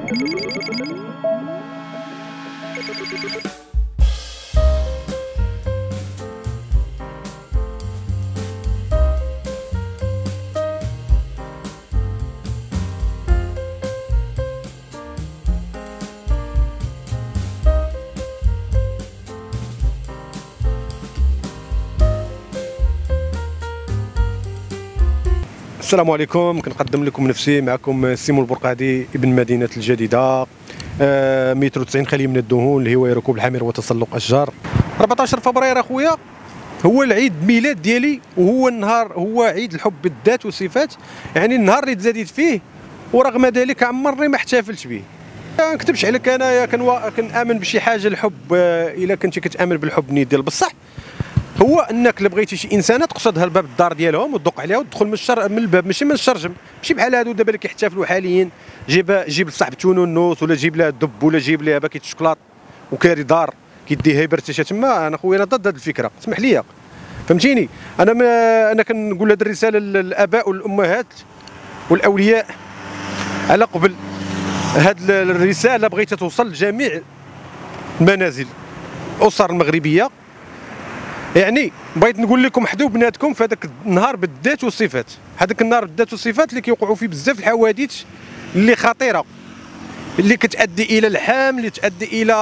السلام عليكم. كنقدم لكم نفسي، معكم سيمون البرقادي ابن مدينه الجديده، متر 90 خالي من الدهون، اللي هو ركوب الحمير وتسلق اشجار. 14 فبراير اخويا هو العيد ميلاد ديالي، وهو النهار هو عيد الحب بالذات والصفات، يعني النهار اللي تزاديت فيه، ورغم ذلك عمرني ما احتفلت به. ما نكتبش عليك، انايا كنامن بشي حاجه الحب. الا كنتي كتامن بالحب نيت ديال بصح، هو انك الا بغيتي شي انسانه تقصدها لباب الدار ديالهم وتدق عليها وتدخل من الباب، ماشي من الشرجم. ماشي بحال هادو دابا اللي كيحتفلوا حاليا، جيب لصاحب تونس ولا جيب لها الدب ولا جيب لها باكيت الشوكلاط وكاري دار كيديها يبرتشها تما. انا خويا انا ضد هذه الفكره، اسمح لي، فهمتيني. انا كنقول هذه الرساله للاباء والامهات والاولياء على قبل. هذه الرساله بغيتها توصل لجميع المنازل الاسر المغربيه. يعني بغيت نقول لكم حدوا بناتكم في هذاك النهار بالذات والصفات، هذاك النهار بالذات والصفات اللي كيوقعوا فيه بزاف الحوادث اللي خطيره، اللي كتؤدي الى الحام، اللي تؤدي الى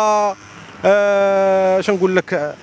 اش نقول لك،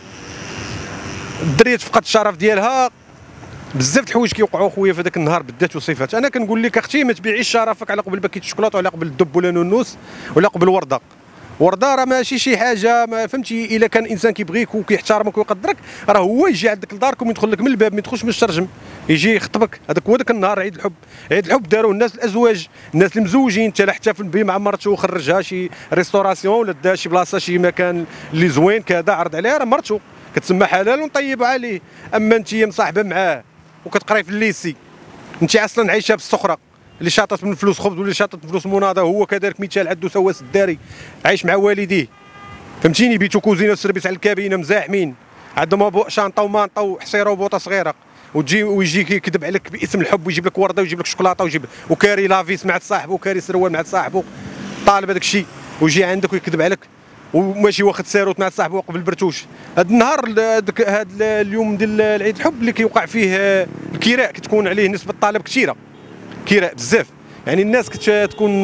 الدريه تفقد الشرف ديالها. بزاف د الحوايج كيوقعوا خويا في هذاك النهار بالذات والصفات. انا كنقول لك اختي ما تبيعيش شرفك على قبل باكيت الشوكولاط وعلى قبل الدب ولا نونوس ولا قبل ورده. ورده راه ماشي شي حاجه، ما فهمتي. الا كان انسان كيبغيك وكيحترمك ويقدرك، راه هو يجي عندك لداركم يدخل لك من الباب، ما يدخلش من الشرجم، يجي يخطبك. هذاك هو ذاك النهار عيد الحب. عيد الحب داروه الناس الازواج، الناس المزوجين. انت لا احتفل به مع مرته وخرجها شي ريستوراسيون ولا دا شي بلاصه شي مكان اللي زوين كذا، عرض عليها، راه مرته كتسمى حلال ونطيب عليه. اما انت مصاحبه معاه وكتقراي في الليسي، انت اصلا عايشه بالسخره، اللي شاطت من فلوس خبز واللي شاطت من فلوس مناضه، هو كذلك مثال عنده سواس الداري عايش مع والديه، فهمتيني. بيتو كوزينه سربيس على الكابينه مزاحمين، عندهم شانطه ومانطه وحصيره وبوطه صغيره، ويجي كيكذب عليك باسم الحب ويجيب لك ورده ويجيب لك شوكولاته وكاري لافيس مع صاحبه وكاري سروال مع صاحبه، طالب هذاك الشيء، ويجي عندك ويكذب عليك وماشي واخد ساروت مع صاحبه قبل البرتوش. هذا النهار هذا اليوم ديال العيد الحب اللي كيوقع فيه الكراء، كتكون عليه نسبه طلب كثيره، كراء بزاف. يعني الناس كتكون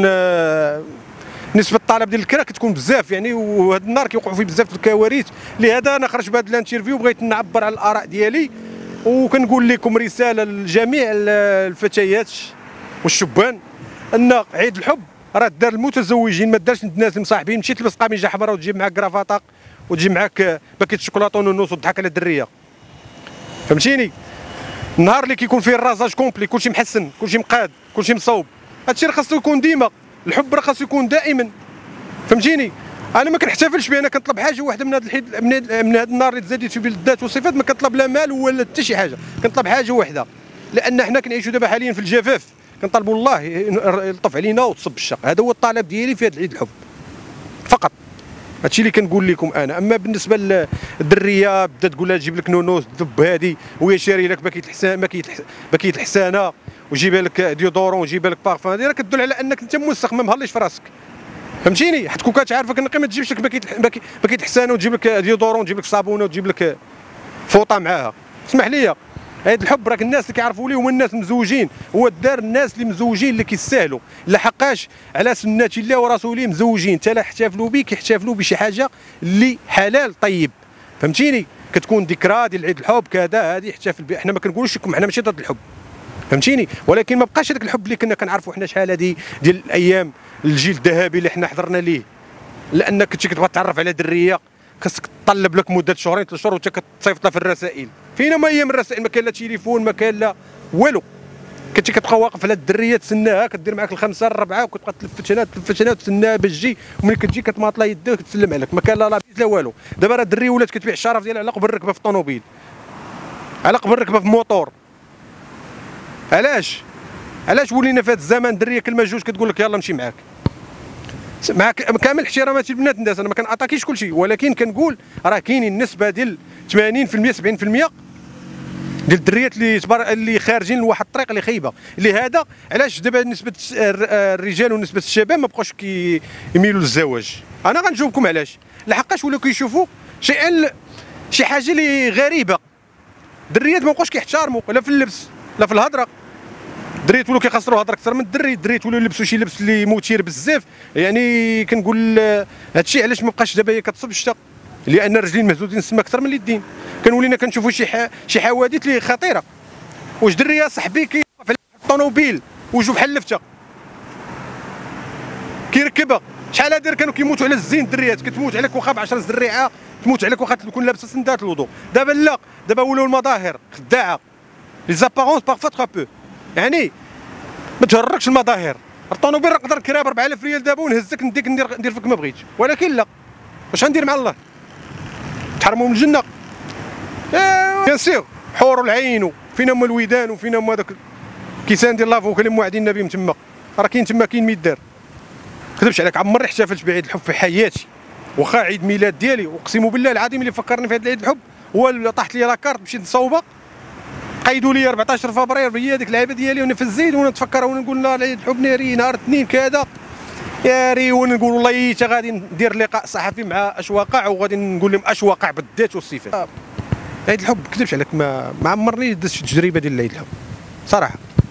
نسبه الطلب ديال الكراء كتكون بزاف يعني، وهذا النهار كيوقعوا فيه بزاف الكوارث. لهذا انا خرج بهذا الانترفيو، بغيت نعبر على الاراء ديالي، وكنقول لكم رساله لجميع الفتيات والشبان ان عيد الحب راه دار المتزوجين، ما دارش الناس المصاحبين. مشيت تلبس قميجه حمراء وتجيب معاك كرافطه وتجيب معاك باكيت الشوكولاطه ونونوس وتضحك على الدريه، فهمتيني. النهار اللي كيكون فيه الرازاج كومبلي، كلشي محسن، كلشي مقاد، كلشي مصوب، هادشي راه خاصو يكون ديما. الحب راه خاصو يكون دائما، فهمتيني. انا ما كنحتفلش به، انا كنطلب حاجه واحده من هذا الحيد، من هذا النهار اللي تزاديت فيه بالذات والصفات. ما كنطلب لا مال ولا حتى شي حاجه، كنطلب حاجه واحده، لان حنا كنعيشوا دابا حاليا في الجفاف، كنطلبوا الله يلطف علينا وتصب الشق. هذا هو الطلب ديالي في هذا العيد الحب فقط. هادشي اللي كنقول لكم انا. اما بالنسبه للدريه بدا تقول لها تجيب لك نونوس الدب هذه، وهي شاري لك باكيت الحسانه وجيبها لك ديودورون وجيبها لك بارفان، هذه راه كتدل على انك انت موسخ، ما مهليش في راسك، فهمتيني. حيت كون كتعرفك نقي ما تجيبش لك باكيت حسانه وتجيب لك ديودورون وتجيب لك صابونه وتجيب لك فوطه معاها. اسمح لي، عيد الحب راك الناس اللي كيعرفوا ليه هما الناس المزوجين، هو دار الناس اللي مزوجين اللي كيستاهلوا، لحقاش على سنة الله ورسوله مزوجين. حتى لا احتفلوا بك، يحتفلوا بشي حاجه اللي حلال طيب، فهمتيني. كتكون ذكرى ديال عيد الحب كذا، هذه احتفل بها. حنا ما كنقولوش لكم حنا ماشي ضد الحب، فهمتيني، ولكن ما بقاش هذاك الحب اللي كنا كنعرفوا حنا شحال هذه ديال الايام، الجيل الذهبي اللي حنا حضرنا ليه. لانك كنتي كتبغى تعرف على دريه خاصك تطلب لك مده شهرين 3 شهور وانت كتصيفط لها في الرسائل. فينا ما هي من الرسائل؟ ما كاين لا تليفون، ما كاين لا والو. كنتي كتبقى واقف على الدريه تسناها، كدير معاك الخمسه الربعه وكتبقى تلفت هنا وتسناها باش تجي، وملي كتجي كتماطلا يدها وكتسلم عليك. ما كاين لا لابيس لا والو. دابا راه الدريه ولات كتبيع الشرف ديالها على قبل الركبه في الطوموبيل، على قبل الركبه في الموطور. علاش ولينا في هذا الزمان الدريه كلمه جوج كتقول لك يلا نمشي معاك. مع كامل احتراماتي لبنات الناس، انا ما كنعطاكيش كلشي، ولكن كنقول راه كاينين نسبه ديال 80% 70% ديال الدريات اللي خارجين لواحد الطريق اللي خايبه، اللي هذا علاش دابا نسبه الرجال ونسبه الشباب ما بقاوش كيميلوا للزواج. انا غنجاوبكم علاش، لحقاش ولاو كيشوفوا شي حاجه اللي غريبه. الدريات ما بقاوش كيحترموا لا في اللبس لا في الهضره. الدريات ولاو كيخسروا الهضره اكثر من الدريات ولاو يلبسوا شي لبس اللي مثير بزاف. يعني كنقول هادشي علاش ما بقاش دابا هي كتصب الشتا، لان الرجلين مهزوزين السما اكثر من اليدين. كنولينا كنشوفوا شي حوادث اللي خطيره. واش دريه صاحبي كيوقف على الطوموبيل وجهو بحال اللفته كيركبها، شحال هادير كانوا كيموتوا على الزين الدريات، كتموت عليك واخا ب 10 زريعه، تموت عليك واخا تكون لابسه سندات الوضوء. دابا لا، دابا ولاو المظاهر خداعه، لي زابارونس بارفوا ترو بو. يعني ما تهركش المظاهر. الطوموبيل نقدر نكريها ب 4000 ريال دابا ونهزك ندير فيك ما بغيتش، ولكن لا، واش غندير مع الله؟ تحرموا من الجنه. بيان سيغ حور العين فينا هما الودان وفينا هما هذاك كيسان ديال لافو كلموا وعد النبي من تما، راه كاين تما كاين ميدار. كذبش عليك، عمري احتفلت بعيد الحب في حياتي، واخا عيد ميلاد ديالي، اقسم بالله العظيم اللي فكرني في هذا العيد الحب هو اللي طاحت لي لاكارت مشيت نصوبه، قيدوا لي 14 فبراير هي ديك اللعيبه ديالي وانا في الزيد وانا نتفكر وانا نقول نهار العيد الحب ناري نهار اثنين كذا يا ري، ونقول والله حتى غادي ندير لقاء صحفي مع اشواقع وغادي نقول لهم اشواقع بالذات والصفات. عيد الحب كذبش عليك ما عمرني دزت في التجربه ديال العيد الحب صراحه،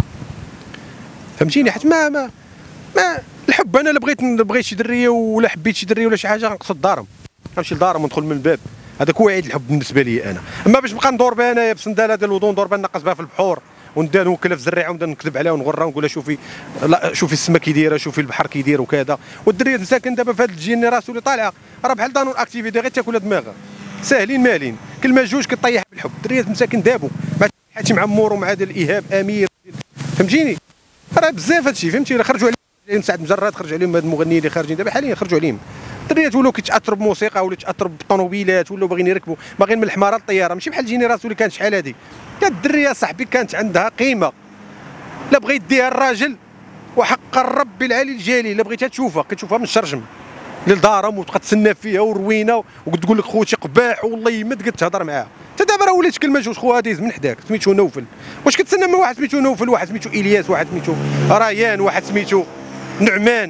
فهمتيني؟ حيت ما الحب انا لا بغيت شي دريه ولا حبيت شي دريه ولا شي حاجه غنقصد دارهم، غنمشي لدارهم وندخل من الباب. هذاك هو عيد الحب بالنسبه لي انا. اما باش نبقى ندور بها انايا بسنداله ديال الوضوء ندور بها نقص بها في البحور ونبدا نوكلها في الزريعه ونبدا نكذب عليها ونغرها ونقول شوفي لا شوفي السما كي دايره شوفي البحر كي داير وكذا. والدريات مساكن دابا في هذا الجينيراسيون اللي طالعه راه بحال دانون اكتيفيتي غير تاكل دماغها ساهلين مالين كلمه جوج كطيح بالحب. الدريات مساكن دابو مع حاتم عمور ومع هذا الايهاب امير، فهمتيني؟ راه بزاف هادشي فهمتي. خرجوا عليهم سعد مجرد، خرج عليهم هاد المغنيين اللي خارجين دابا حاليا خرجوا عليهم. الدريات ولاو كيتاثروا بموسيقى ولا كيتاثروا بالطوموبيلات ولاو باغيين يركبوا باغيين من الحماره للطياره، ماشي بحال الجينيراسيون اللي كانت شحال هادي. كانت الدريه صاحبي كانت عندها قيمه، لا بغى يديها الراجل وحق الرب العلي الجليل لا بغيتها تشوفها كتشوفها من الشرجم للدارهم وتبقى تسنى فيها وروينه وتقول لك خوتي قباح والله يمد قد تهضر معاها. حتى دابا راه ولات كلمه جوج خوها دايز من حداك سميتو نوفل. واش كتسنى من واحد سميتو نوفل، واحد سميتو الياس، واحد سميتو ريان، واحد سميتو نعمان؟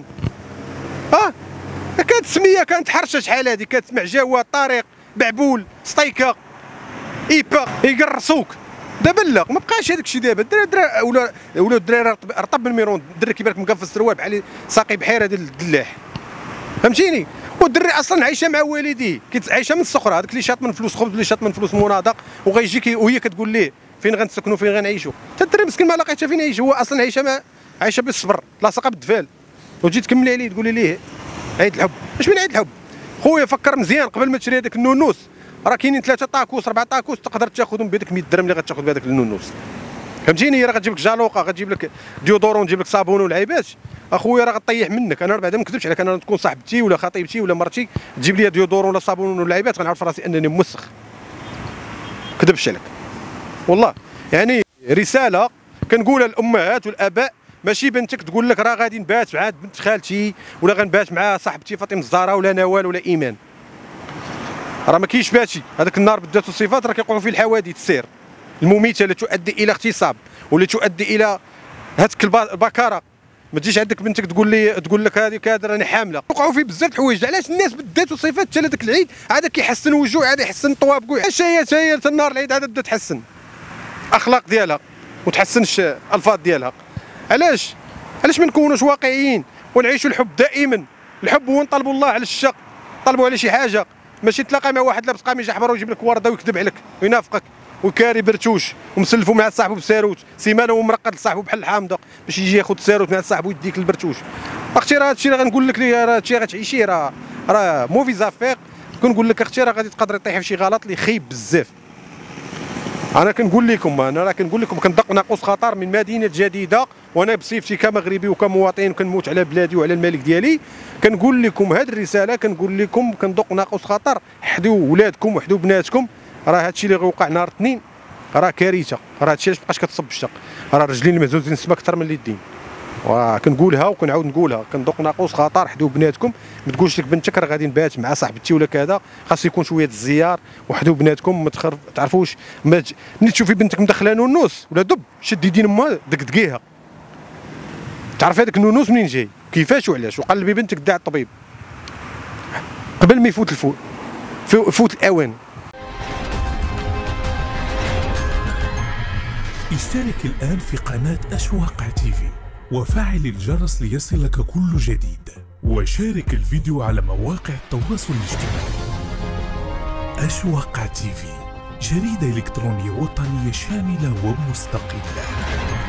كانت سميه كانت حرشه شحال هادي، كتسمع جواد طارق بعبول سطيكه ايبا يقرصوك. دابا لا ما بقاش هذاك الشيء. دابا الدراري ولا الدراري رطب من الميرون، الدري كيبان لك مقفز السروال بحال ساقي بحيره ديال الدلاح، فهمتيني؟ والدري اصلا عايشه مع والديه عايشه من الصغر، هذاك اللي شاط من فلوس خبز اللي شاط من فلوس مناضق وغيجي وهي كتقول ليه فين غنسكنوا فين غنعيشوا. حتى الدري مسكين ما لقيتها فين يعيش، هو اصلا عايشه بالصبر لاصقه بالدفال. وتجي تكملي عليه تقولي ليه عيد الحب. اش من عيد الحب خويا؟ فكر مزيان قبل ما تشري هذاك النونوس، راه كاينين 3 طاكوس 4 طاكوس تقدر تاخذهم بهذاك 100 درهم اللي غتاخذ بهذاك النونوس، فهمتيني؟ راه غتجيب لك جالوقه، غتجيب لك ديودورون، تجيب لك صابون ولعيبات. اخويا راه غطيح منك. انا بعدا ما نكذبش عليك، انا تكون صاحبتي ولا خطيبتي ولا مرتي تجيب لي ديودورون ولا صابون ولعيبات غنعرف راسي انني موسخ. كذبش عليك والله. يعني رساله كنقولها للامهات والاباء، ماشي بنتك تقول لك راه غادي نبات مع بنت خالتي ولا غنبات مع صاحبتي فاطمه الزهراء ولا نوال ولا ايمان. راه ما كاينش باتشي. هذاك النهار بالذات والصفات راه كيوقعوا فيه الحوادث السير المميته اللي تؤدي الى اغتصاب واللي تؤدي الى هتك البكاره. ما تجيش عندك بنتك تقول لك هذه كادر راني حامله. وقعوا فيه بزاف الحوايج. علاش الناس بالذات والصفات حتى هذاك العيد عاد كيحسن وجوه، عاد يحسن طوابقو. اش هي حتى النهار العيد عاد بدا تحسن الاخلاق ديالها وتحسنش الالفاظ ديالها. علاش ما نكونوش واقعيين ونعيشوا الحب دائما؟ الحب هو نطلبوا الله على الشق، طلبوا على شي حاجه، ماشي تلاقى مع واحد لابس قميص احمر ويجيب لك ورده ويكذب عليك وينافقك وكاري برتوش ومسلفو مع صاحبو بساروت سيمانه ومرقد لصاحبو بحال الحامضه باش يجي ياخذ الساروت مع صاحبو يديك البرتوش. اختي راه هادشي اللي غنقول لك راه هادشي غتعيشيه، راه موفي زافير. كنقول لك اختي راه غادي تقدري طيحي في شي غلط اللي خايب بزاف. انا كنقول لكم كندق ناقوس خطر من مدينه جديده، وانا بصفتي كمغربي وكمواطن كنموت على بلادي وعلى الملك ديالي. كنقول لكم هذه الرساله، كنقول لكم كندق ناقوس خطر، حدوا ولادكم وحدوا بناتكم. راه هادشي اللي غيوقع نهار الاثنين راه كارثه. راه هادشي علاش مابقاش كتصب الشق. راه الرجلين المهزوزين السما اكثر من اليدين. وكنقولها وكنعاود نقولها، كندوق ناقوس خطر، حدوا بناتكم، ما تقولش لك بنتك راه غادي نبات مع صاحبتي ولا كذا، خاص يكون شويه الزيار، وحدوا بناتكم، ما تعرفوش ملي تشوفي بنتك مدخله نونوس ولا دب شدي يدين امها دقدقيها، تعرف هذاك النونوس منين جاي كيفاش وعلاش، وقلبي بنتك داع الطبيب قبل ما يفوت الاوان. اشترك الآن في قناة أشواق تيفي وفعل الجرس ليصلك كل جديد، وشارك الفيديو على مواقع التواصل الاجتماعي. أشواق تيفي، جريدة إلكترونية وطنية شاملة ومستقلة.